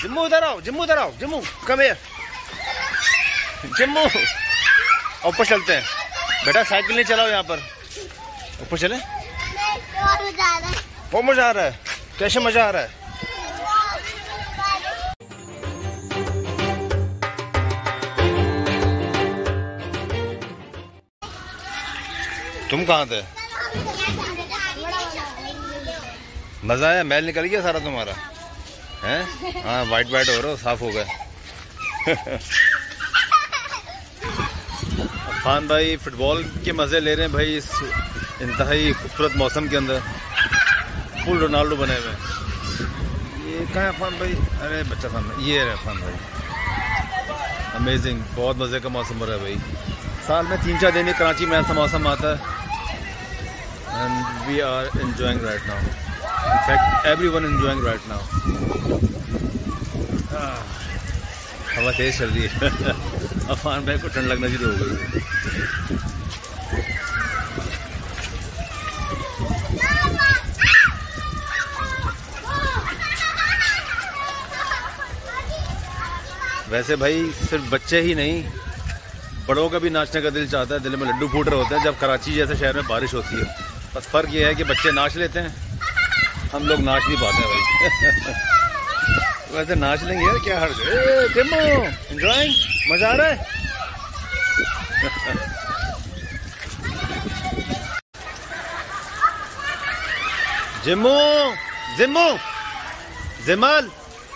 जिम्मू इधर आओ, जिम्मू इधर आओ, जिम्मू कम हियर, जिम्मू ऊपर चलते हैं बेटा, साइकिल नहीं चलाओ यहाँ पर, ऊपर चले। बहुत मजा आ रहा है, कैसे मजा आ रहा है? तुम कहाँ थे? मजा आया? मैल निकल गया सारा तुम्हारा हैं? हाँ वाइट वाइट हो रहा हो, साफ हो गए। अफान भाई फुटबॉल के मजे ले रहे हैं भाई इस इंतहाई खूबसूरत मौसम के अंदर, फुल रोनाल्डो बने हुए। ये कहाँ है अफान भाई? अरे बच्चा अफान भाई, ये है अफान भाई। अमेजिंग, बहुत मजे का मौसम हो रहा है भाई। साल में 3-4 दिन ही कराची में ऐसा मौसम आता है। And we are enjoying right now, in fact everyone enjoying right now। हवा तेज चल रही है। अफान भाई को ठंड लगना शुरू हो गई। वैसे भाई सिर्फ बच्चे ही नहीं, बड़ों का भी नाचने का दिल चाहता है, दिल में लड्डू फूट रहे होते हैं जब कराची जैसे शहर में बारिश होती है। बस फर्क ये है कि बच्चे नाच लेते हैं, हम लोग नाच नहीं पाते हैं भाई। वैसे नाच लेंगे यार, क्या हर्ज है? जिम्मू एंजॉयिंग, मजा आ रहा है? जिम्मू, जिम्मू, जिमल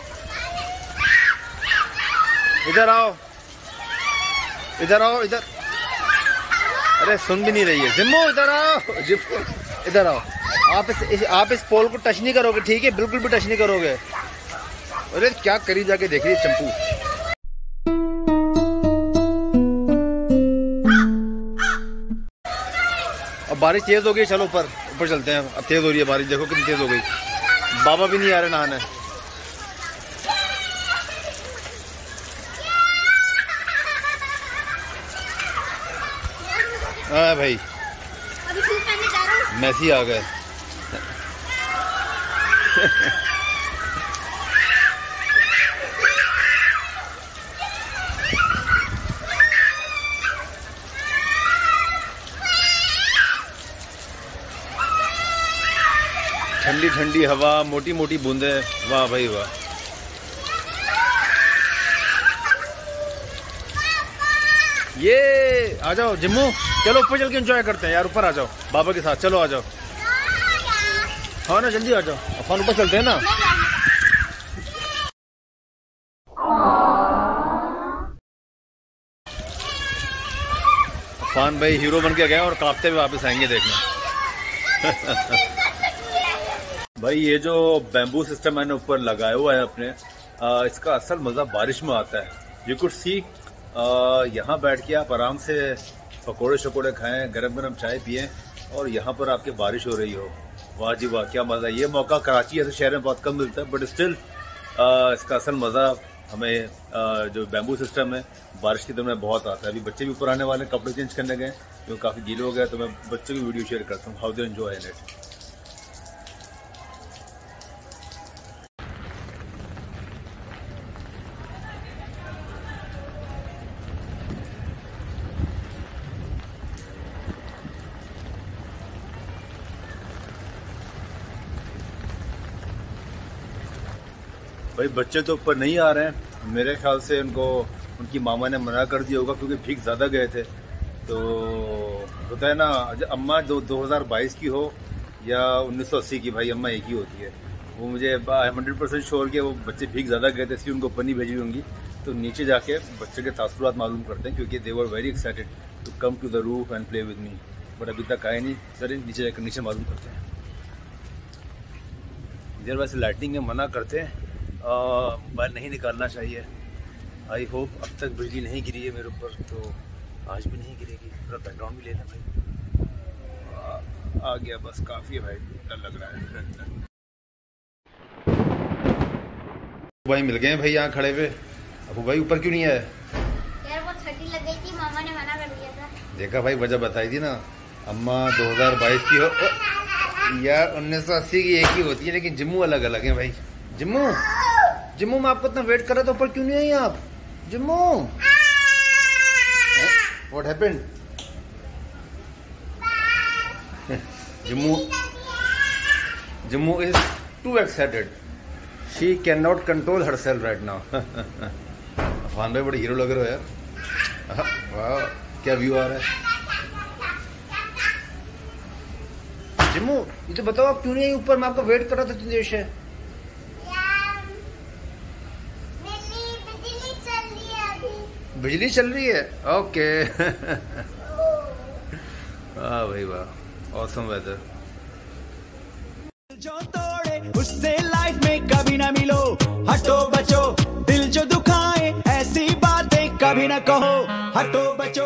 इधर आओ, इधर आओ, इधर। अरे सुन भी नहीं रही है। जिम्मू इधर आओ, जिम्मू इधर आओ। आप इस पोल को टच नहीं करोगे, ठीक है? बिल्कुल भी टच नहीं करोगे। अरे क्या करी जाके देख रही है चंपू। अब बारिश तेज हो गई, चलो ऊपर ऊपर चलते हैं। अब तेज हो रही है बारिश, देखो कितनी तेज हो गई। बाबा भी नहीं आ रहे नहाने। हाँ भाई मैसी आ गए। ठंडी ठंडी हवा, मोटी मोटी बूंदे, वाह भाई वाह। ये आ जाओ जिम्मू, चलो ऊपर चल के एंजॉय करते हैं यार। ऊपर आ जाओ बाबा के साथ, चलो आ जाओ। हाँ ना जल्दी आ जाओ, अफान ऊपर चलते हैं ना। अफान भाई हीरो बन के गए और कांपते हुए वापस आएंगे, देखना। भाई ये जो बैम्बू सिस्टम मैंने ऊपर लगाया हुआ है अपने, इसका असल मजा बारिश में आता है। यू कुड सी, यहाँ बैठ के आप आराम से पकोड़े शकोड़े खाएं, गरम गरम चाय पिएं और यहाँ पर आपके बारिश हो रही हो। वाह जी वाह, क्या मजा। ये मौका कराची ऐसे शहर में बहुत कम मिलता है, बट स्टिल इसका असल मजा हमें जो बैम्बू सिस्टम है बारिश के दिन में बहुत आता है। अभी बच्चे भी ऊपर आने वाले, कपड़े चेंज करने गए, जो काफी गीले हो गए, तो मैं बच्चों की वीडियो शेयर करता हूँ, हाउ दे एंजॉय इट। भाई बच्चे तो ऊपर नहीं आ रहे हैं, मेरे ख्याल से उनको उनकी मामा ने मना कर दिया होगा क्योंकि भीग ज़्यादा गए थे। तो होता है ना, अम्मा 2022 की हो या 1980 की, भाई अम्मा एक ही होती है। वो मुझे 100% श्योर कि वो बच्चे भीग ज़्यादा गए थे, इसलिए उनको ऊपर नहीं भेजी होंगी। तो नीचे जाके बच्चे के तासुरात मालूम करते हैं, क्योंकि they were very excited to come to the roof and play with me, but अभी तक आए नहीं। सर नीचे जाकर नीचे मालूम करते हैं। इधर वैसे लाइटिंग में मना करते हैं, बाहर नहीं निकालना चाहिए। आई होप अब तक बिजली नहीं गिरी है मेरे ऊपर, तो आज भी नहीं गिरेगी। पूरा बैकग्राउंड भी लेना भाई। आ गया बस, काफ़ी है भाई, डर लग रहा है। भाई मिल गए भाई यहाँ खड़े हुए। अबू भाई ऊपर क्यों नहीं आए? यार वो छठी लग गई थी, मामा ने मना कर दिया था। देखा भाई, वजह बताई थी ना। अम्मा 2022 की हो यार, 1980 की एक ही होती है, लेकिन जिम्मू अलग अलग है भाई। जिम्मू जिम्मू मैं आपको इतना वेट कर रहा था, ऊपर क्यों नहीं आई आप? Jimmu what happened? Jimmu is too excited. She cannot control herself right now. Afan भाई बड़े हीरो लग रहे हो यार। वाह क्या व्यू आ रहा है। जिम्मू ये तो बताओ आप क्यों नहीं आई ऊपर? मैं आपको वेट कर रहा था इतनी देर से। बिजली चल रही है? ओके। वाह भाई वाह, ऑसम वेदर। जो तोड़े उससे लाइफ में कभी ना मिलो, हटो बचो दिल जो दुखाए ऐसी बातें कभी ना कहो, हटो बचो।